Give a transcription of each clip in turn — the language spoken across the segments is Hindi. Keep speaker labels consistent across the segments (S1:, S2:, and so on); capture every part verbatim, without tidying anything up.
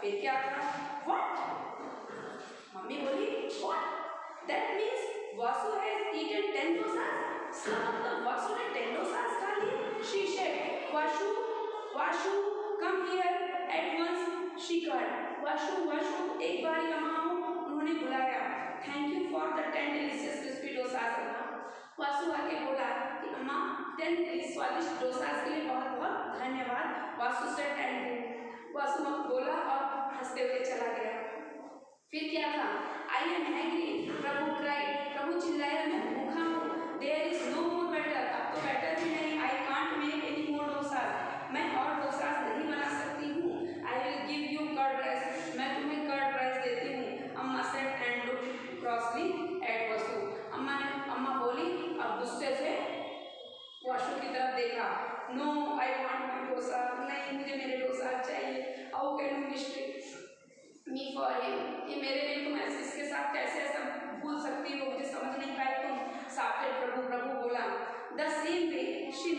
S1: फिर क्या था? व्हाट? मम्मी बोली what? That means Vasu has eaten ten dosas. इसका मतलब वासु ने टेन डोसास खा लिए। She said Vashu Vashu come here at once she called. Vashu Vashu एक बार यहाँ आओ, उन्होंने बुलाया। Thank you for the ten delicious crispy dosas Amma. Vasu आके बोला कि अम्मा टेन स्वादिष्ट डोसास के लिए बहुत बहुत धन्यवाद। Vasu said thank you. Vasu बोला और हंसते हुए चला गया। फिर क्या था? I am hungry, Prabhu cried. Prabhu चिल्लाया मैं भूखा हूँ। There is no more batter. अब तो बैटर भी नहीं। I can't make any more dosas. मैं और डोसास नहीं बना सकती हूँ। I will give you curd rice. मैं तुम्हें कर्ड राइस देती हूँ। Amma said and looked crossly at Vasu. अम्मा ने अम्मा बोली और गुस्से से वासु की तरफ देखा। No I want my dosa. नहीं, मुझे मेरे डोसा चाहिए। How can you mistake me for him. ये मेरे लिए तुम ऐसे इसके साथ कैसे ऐसा भूल सकती हो? मुझे समझ नहीं पाई तुम। साफ्टेड प्रभु प्रभु बोला the same way she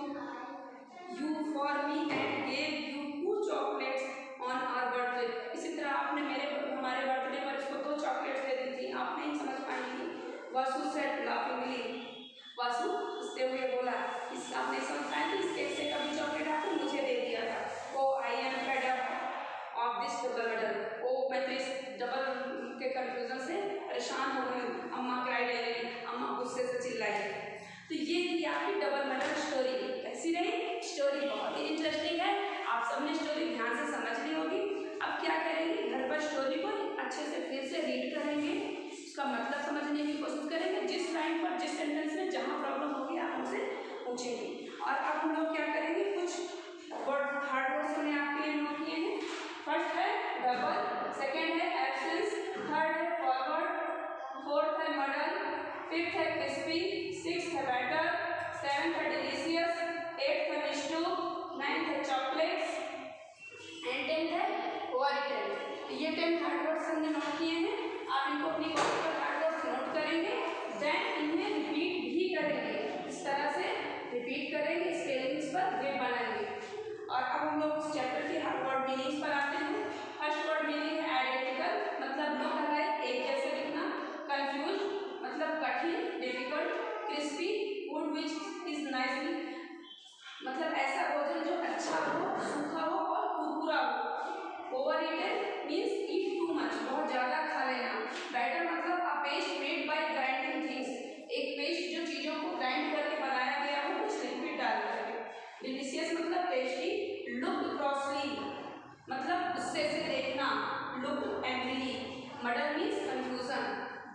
S1: mistook you for me and gave you two chocolates on our birthday. इसी तरह आपने मेरे हमारे बर्थडे पर इसको दो चॉकलेट्स दे दी थी। आप नहीं समझ पाई थी। वासु सेड लाफिंगली। वासु हंसते हुए बोला इस आप नहीं समझ पाए थे, इस केक से कभी चॉकलेट आपने मुझे दे दिया था। Oh I am fed up of this double muddle. ओ मैं तो इस डबल के कंफ्यूजन से परेशान हो गई हूँ। अम्मा क्राइड एगेन। अम्मा गुस्से से चिल्लाई। तो ये थी आपकी डबल मेडल स्टोरी। कैसी रही? स्टोरी बहुत ही इंटरेस्टिंग है। आप सबने स्टोरी ध्यान से समझ ली होगी। अब क्या करेंगे? घर पर स्टोरी को अच्छे से फिर से रीड करेंगे, उसका मतलब समझने की कोशिश करेंगे। जिस लाइन पर जिस सेंटेंस में जहाँ प्रॉब्लम होगी आप हमसे पूछेंगे। और अब हम लोग क्या करेंगे? कुछ वर्ड हार्ड वर्ड्स हमने आपके लिए नोट किए हैं। फर्स्ट है डबल, सेकेंड है एब्सेंस, थर्ड है फॉरवर्ड, फोर्थ है मॉडल, फिफ्थ है क्रिस्पी, सिक्स्थ है बैटर, सेवंथ है डिलीशियस, एट्थ है मिस्टू, नाइन्थ है चॉकलेट्स एंड टेंथ है ओवरईटन। ये टेन हार्ड वर्ड्स हमने नोट किए हैं। आप इनको अपनी कॉपी पर हार्ड वर्ड्स नोट करेंगे, देन इन्हें रिपीट भी करेंगे। इस तरह से रिपीट करेंगे, स्पेलिंग्स पर ग्रेड बनाएंगे। और अब हम लोग इस चैप्टर के हार्ड वर्ड मीनिंग्स पर आते हैं। फर्स्ट वर्ड मीनिंग है आइडेंटिकल, मतलब लुक अलाइक, एक जैसे दिखना। कंफ्यूज मतलब कठिन, difficult. Crispy, food which is nicely, मतलब ऐसा भोजन जो अच्छा हो, सूखा हो और कुरकुरा हो। Overeaten means eat too much, बहुत ज्यादा खा लेना। बैटर मतलब a paste made by grinding things, एक पेस्ट जो चीजों को ग्राइंड करके बनाया गया हो कुछ लिक्विड डाल करके। डिलीशियस मतलब टेस्टी। लुक क्रॉसली मतलब गुस्से से देखना। Look angrily. Muddle means confusion,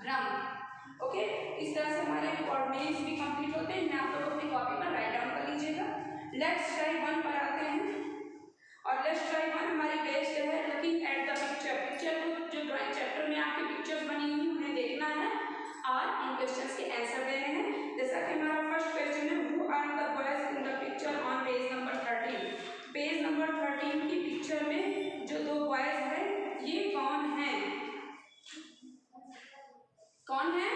S1: भ्रम। ओके, इस तरह से हमारे वर्ड मीनिंग्स भी कंप्लीट होते हैं। मैं आप लोग अपनी कॉपी पर राइट डाउन कर लीजिएगा। लेट्स ट्राई वन पर आते हैं। और लेट्स ट्राई वन हमारी बेस्ड है looking at the picture. Picture जो ड्राइंग चैप्टर में आपकी पिक्चर्स बनी हुई उन्हें देखना है और इन क्वेश्चंस के आंसर देने हैं। जैसा कि हमारा फर्स्ट क्वेश्चन है, who are the boys in the picture on page number thirteen. Page number thirteen की पिक्चर में जो दो बॉयज हैं ये कौन हैं? कौन है?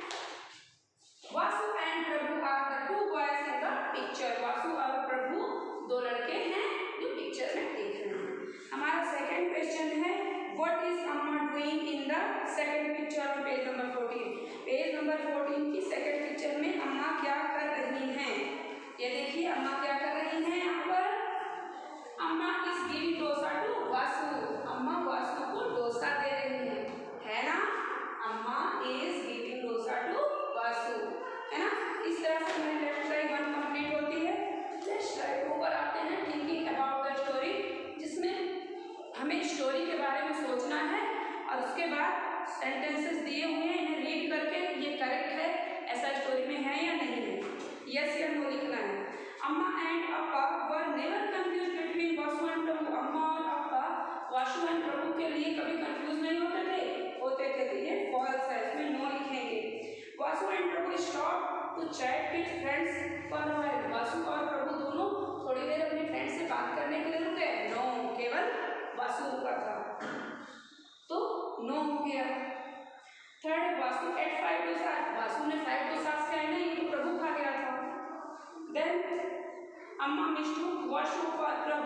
S1: Vasu and Prabhu are the two boys in the picture. Vasu और प्रभु दो लड़के हैं जो पिक्चर में दिख रहे हैं। हमारा सेकंड क्वेश्चन है, what is Amma doing in the second picture on page number fourteen. Page number fourteen की सेकंड पिक्चर में अम्मा क्या कर रही हैं? ये देखिए अम्मा क्या कर रही हैं यहाँ पर। Amma is giving dosa to Vasu. Amma Vasu को डोसा दे रही है, है ना। Amma is giving dosa to Vasu, है ना। इस तरह से हमारी लेफ्ट साइड वन कंप्लीट होती है। लेफ्ट साइड ऊपर आते हैं थिंकिंग अबाउट द स्टोरी, जिसमें हमें स्टोरी के बारे में सोचना है और उसके बाद सेंटेंसेस दिए हुए हैं, इन्हें रीड करके ये करेक्ट है, ऐसा स्टोरी में है या नहीं है, यस या नो लिखना है। Amma and Appa were never confuse between Vasu and Prabhu. Amma और अप्पा वासु एंड प्रभु के लिए कभी कंफ्यूज नहीं होते थे, होते थे। तो ये फॉल्स है, इसमें नो लिखेंगे। Vasu and Prabhu stop to chat with friends for a while. Vasu और प्रभु दोनों थोड़ी देर अपने फ्रेंड से बात करने के लिए रुके। नो, केवल वासु रुका था, तो नो हो गया। Third, Vasu ate five dosas. Vasu ने फाइव डोसास खाए ना, ये तो प्रभु खा गया था। Then Amma mistook Vasu for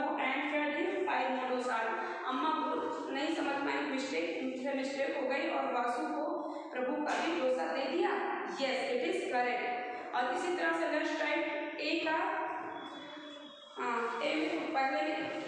S1: mistake मुझसे मिस्टेक हो गई और वासु को प्रभु का भी डोसा दे दिया। Yes it is correct. और इसी तरह से नेक्स्ट टाइम ए का हाँ ए में पहले